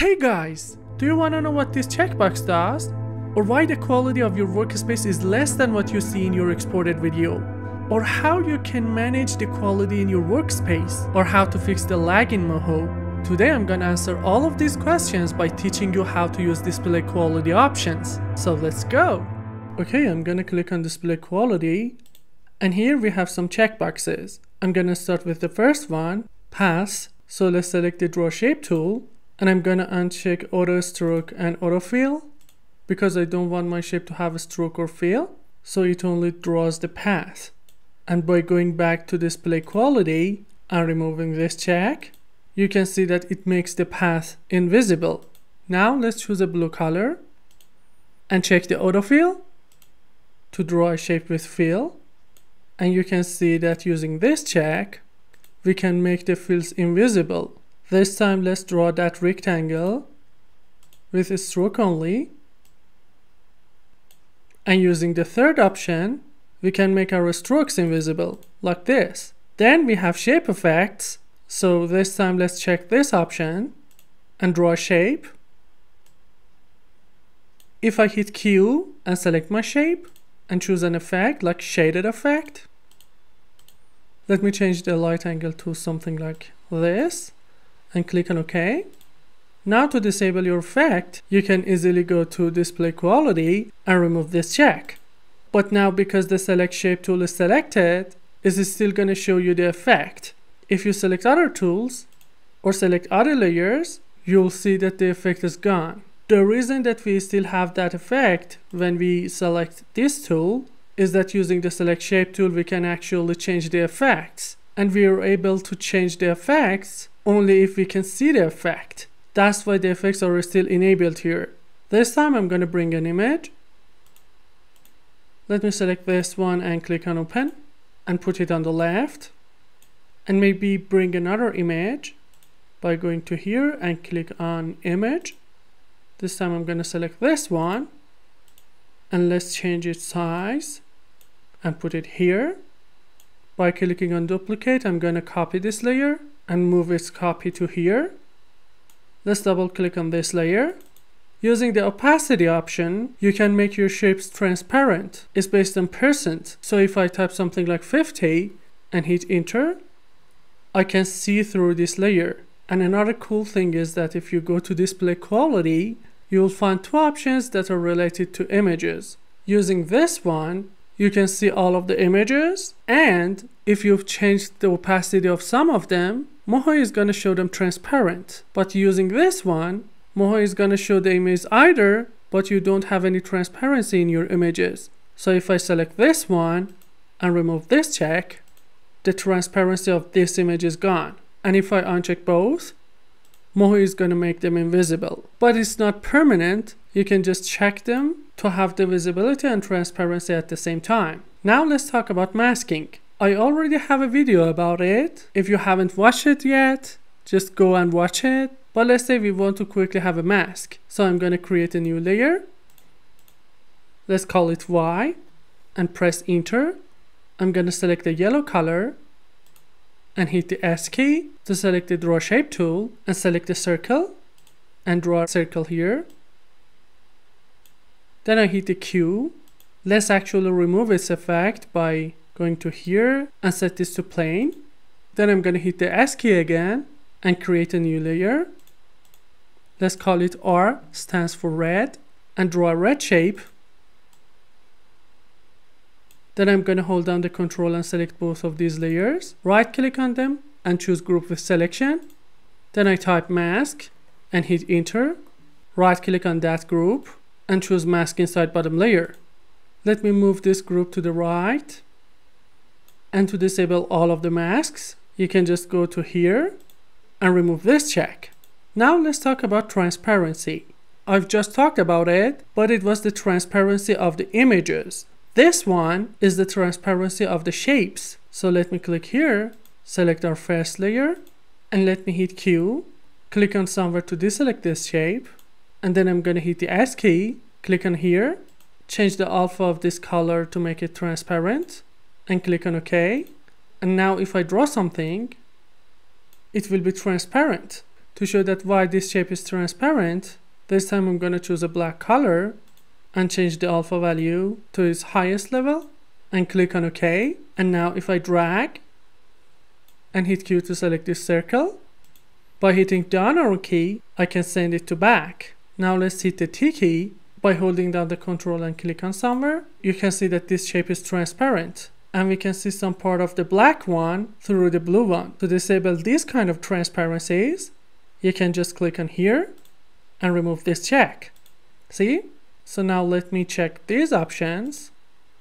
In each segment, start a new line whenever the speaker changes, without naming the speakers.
Hey guys, do you want to know what this checkbox does? Or why the quality of your workspace is less than what you see in your exported video? Or how you can manage the quality in your workspace? Or how to fix the lag in Moho? Today I'm gonna answer all of these questions by teaching you how to use display quality options. So let's go! Okay, I'm gonna click on display quality. And here we have some checkboxes. I'm gonna start with the first one, pass. So let's select the draw shape tool. And I'm gonna uncheck auto stroke and autofill because I don't want my shape to have a stroke or fill, so it only draws the path. And by going back to display quality and removing this check, you can see that it makes the path invisible. Now let's choose a blue color and check the autofill to draw a shape with fill. And you can see that using this check, we can make the fills invisible. This time let's draw that rectangle with a stroke only. And using the third option, we can make our strokes invisible, like this. Then we have shape effects. So this time let's check this option and draw a shape. If I hit Q and select my shape and choose an effect like shaded effect, let me change the light angle to something like this. And click on OK. Now to disable your effect, you can easily go to display quality and remove this check. But now because the select shape tool is selected, it is still going to show you the effect. If you select other tools or select other layers, you'll see that the effect is gone. The reason that we still have that effect when we select this tool is that using the select shape tool we can actually change the effects. And we are able to change the effects only if we can see the effect. That's why the effects are still enabled here. This time I'm going to bring an image. Let me select this one and click on open and put it on the left. And maybe bring another image by going to here and click on image. This time I'm going to select this one and let's change its size and put it here. By clicking on duplicate, I'm going to copy this layer and move its copy to here. Let's double click on this layer. Using the opacity option, you can make your shapes transparent. It's based on %. So if I type something like 50 and hit enter, I can see through this layer. And another cool thing is that if you go to display quality, you'll find two options that are related to images. Using this one, you can see all of the images, and if you've changed the opacity of some of them, Moho is going to show them transparent. But using this one, Moho is going to show the image either, but you don't have any transparency in your images. So if I select this one and remove this check, the transparency of this image is gone. And if I uncheck both, Moho is going to make them invisible. But it's not permanent. You can just check them to have the visibility and transparency at the same time. Now let's talk about masking. I already have a video about it. If you haven't watched it yet, just go and watch it. But let's say we want to quickly have a mask. So I'm going to create a new layer. Let's call it Y and press enter. I'm going to select the yellow color and hit the S key to select the draw shape tool and select the circle and draw a circle here. Then I hit the Q. Let's actually remove its effect by going to here and set this to plane. Then I'm going to hit the S key again and create a new layer. Let's call it R, stands for red, and draw a red shape. Then I'm going to hold down the control and select both of these layers. Right click on them and choose group with selection. Then I type mask and hit enter. Right click on that group and choose mask inside bottom layer. Let me move this group to the right. And to disable all of the masks, you can just go to here and remove this check. Now let's talk about transparency. I've just talked about it, but it was the transparency of the images. This one is the transparency of the shapes. So let me click here, select our first layer, and let me hit Q. Click on somewhere to deselect this shape. And then I'm going to hit the S key, click on here, change the alpha of this color to make it transparent, and click on OK. And now if I draw something, it will be transparent. to show that why this shape is transparent, this time I'm going to choose a black color and change the alpha value to its highest level and click on OK. And now if I drag and hit Q to select this circle, by hitting down arrow key, I can send it to back. Now let's hit the T key. By holding down the control and click on somewhere, you can see that this shape is transparent. And we can see some part of the black one through the blue one. To disable these kind of transparencies, you can just click on here and remove this check. See? So now let me check these options.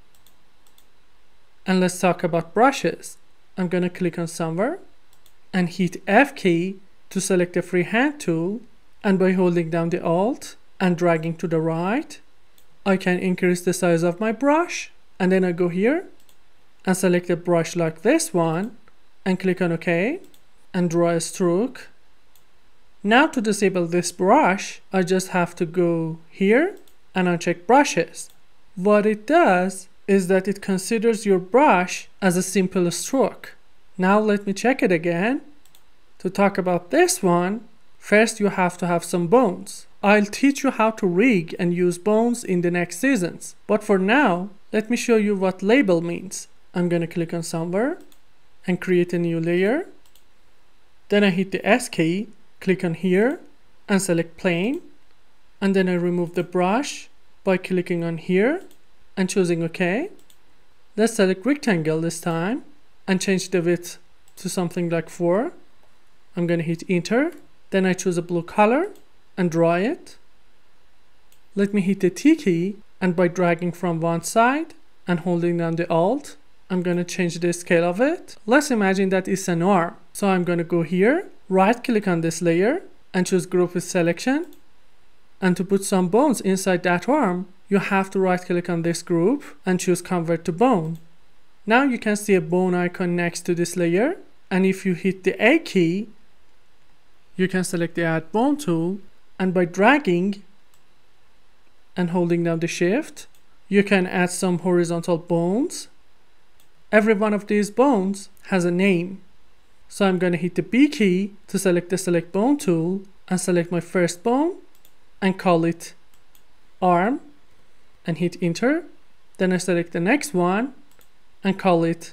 And let's talk about brushes. I'm going to click on somewhere and hit F key to select the freehand tool. And by holding down the Alt and dragging to the right, I can increase the size of my brush. And then I go here and select a brush like this one and click on OK and draw a stroke. Now to disable this brush, I just have to go here and uncheck brushes. What it does is that it considers your brush as a simple stroke. Now let me check it again. To talk about this one, first you have to have some bones. I'll teach you how to rig and use bones in the next seasons. But for now, let me show you what label means. I'm going to click on somewhere and create a new layer. Then I hit the S key, click on here and select plane. And then I remove the brush by clicking on here and choosing OK. Let's select rectangle this time and change the width to something like 4. I'm going to hit enter. Then I choose a blue color and draw it. Let me hit the T key, and by dragging from one side and holding down the Alt, I'm going to change the scale of it. Let's imagine that it's an arm. So I'm going to go here, right click on this layer and choose group with selection. And to put some bones inside that arm, you have to right click on this group and choose convert to bone. Now you can see a bone icon next to this layer. And if you hit the A key, you can select the add bone tool. And by dragging and holding down the shift, you can add some horizontal bones. Every one of these bones has a name. So I'm going to hit the B key to select the select bone tool and select my first bone and call it arm and hit enter. Then I select the next one and call it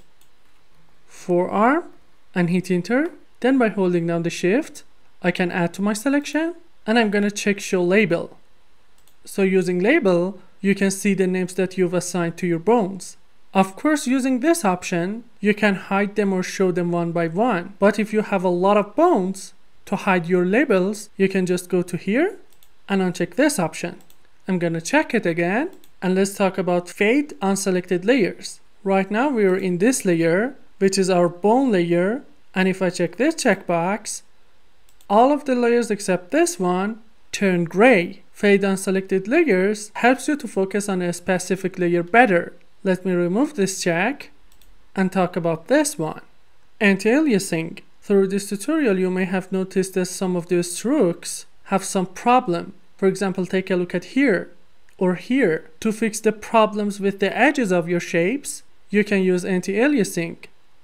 forearm and hit enter. Then by holding down the shift, I can add to my selection. And I'm going to check show label. So using label, you can see the names that you've assigned to your bones. Of course, using this option, you can hide them or show them one by one. But if you have a lot of bones, to hide your labels, you can just go to here and uncheck this option. I'm going to check it again. And let's talk about fade unselected layers. Right now we are in this layer, which is our bone layer. And if I check this checkbox, all of the layers except this one turn gray. Fade unselected layers helps you to focus on a specific layer better. Let me remove this check and talk about this one. Antialiasing. Through this tutorial you may have noticed that some of the strokes have some problem. For example, take a look at here or here. To fix the problems with the edges of your shapes, you can use anti-aliasing.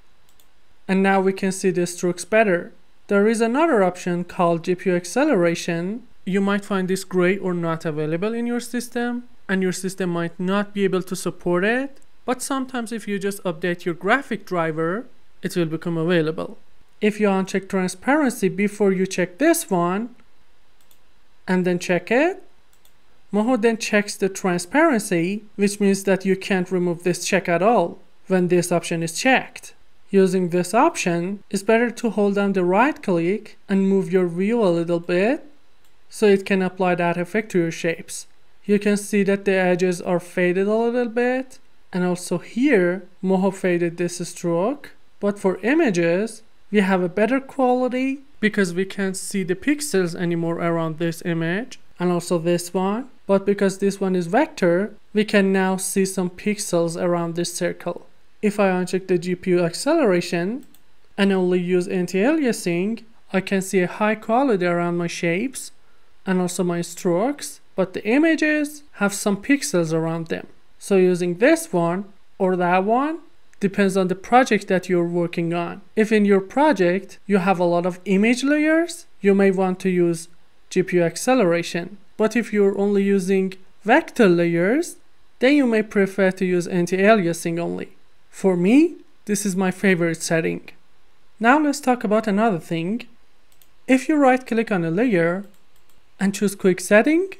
And now we can see the strokes better. There is another option called GPU acceleration. You might find this gray or not available in your system, and your system might not be able to support it. But sometimes if you just update your graphic driver, it will become available. If you uncheck transparency before you check this one, and then check it, Moho then checks the transparency, which means that you can't remove this check at all when this option is checked. Using this option, it's better to hold down the right click and move your view a little bit so it can apply that effect to your shapes. You can see that the edges are faded a little bit, and also here Moho faded this stroke. But for images, we have a better quality because we can't see the pixels anymore around this image and also this one. But because this one is vector, we can now see some pixels around this circle. If I uncheck the GPU acceleration and only use anti-aliasing, I can see a high quality around my shapes and also my strokes, but the images have some pixels around them. So using this one or that one depends on the project that you're working on. If in your project you have a lot of image layers, you may want to use GPU acceleration. But if you're only using vector layers, then you may prefer to use anti-aliasing only. For me, this is my favorite setting. Now let's talk about another thing. If you right click on a layer and choose quick setting,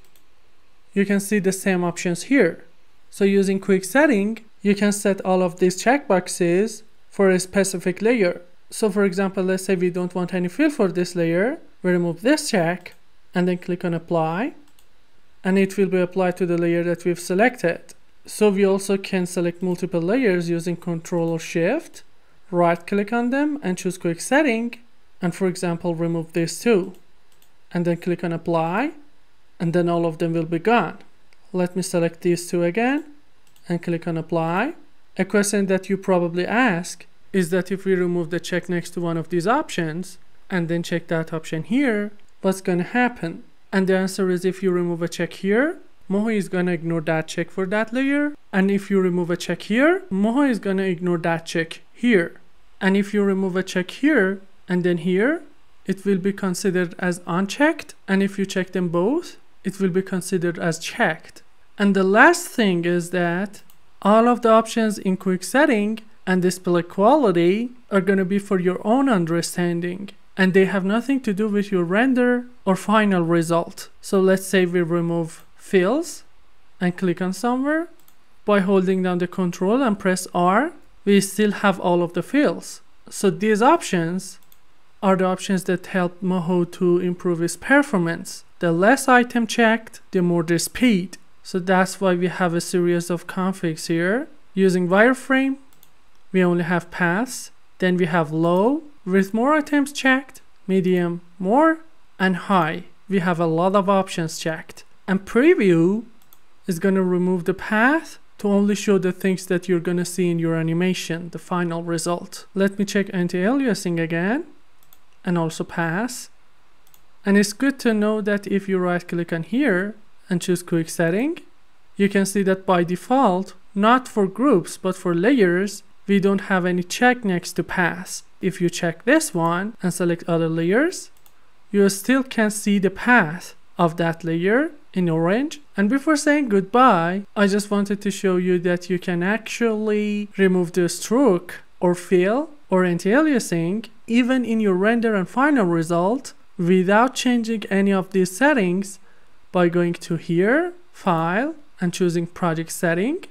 you can see the same options here. So using quick setting, you can set all of these checkboxes for a specific layer. So for example, let's say we don't want any fill for this layer. We remove this check and then click on apply, and it will be applied to the layer that we've selected. So we also can select multiple layers using Ctrl or Shift, right click on them and choose quick setting, and for example remove this too, and then click on apply, and then all of them will be gone. Let me select these two again and click on apply. A question that you probably ask is that if we remove the check next to one of these options and then check that option here, what's gonna happen? And the answer is, if you remove a check here, Moho is gonna ignore that check for that layer. And if you remove a check here, Moho is gonna ignore that check here. And if you remove a check here and then here, it will be considered as unchecked. And if you check them both, it will be considered as checked. And the last thing is that all of the options in quick setting and display quality are gonna be for your own understanding, and they have nothing to do with your render or final result. So let's say we remove fills and click on somewhere. By holding down the Ctrl and press R, we still have all of the fills. So these options are the options that help Moho to improve its performance. The less item checked, the more the speed. So that's why we have a series of configs here. Using wireframe, we only have paths. Then we have low, with more items checked, medium, more, and high. We have a lot of options checked. And preview is going to remove the path to only show the things that you're going to see in your animation, the final result. Let me check anti-aliasing again, and also pass. And it's good to know that if you right click on here and choose quick setting, you can see that by default, not for groups but for layers, we don't have any check next to pass. If you check this one and select other layers, you still can see the path of that layer in orange. And before saying goodbye, I just wanted to show you that you can actually remove the stroke or fill or anti-aliasing even in your render and final result without changing any of these settings by going to here, file, and choosing project setting.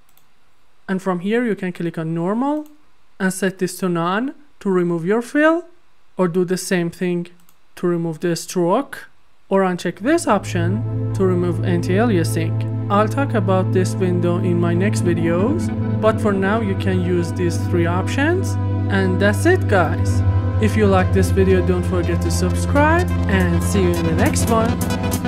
And from here you can click on normal and set this to none to remove your fill, or do the same thing to remove the stroke, or uncheck this option to remove anti-aliasing. I'll talk about this window in my next videos, but for now you can use these three options. And that's it, guys. If you like this video, don't forget to subscribe, and see you in the next one.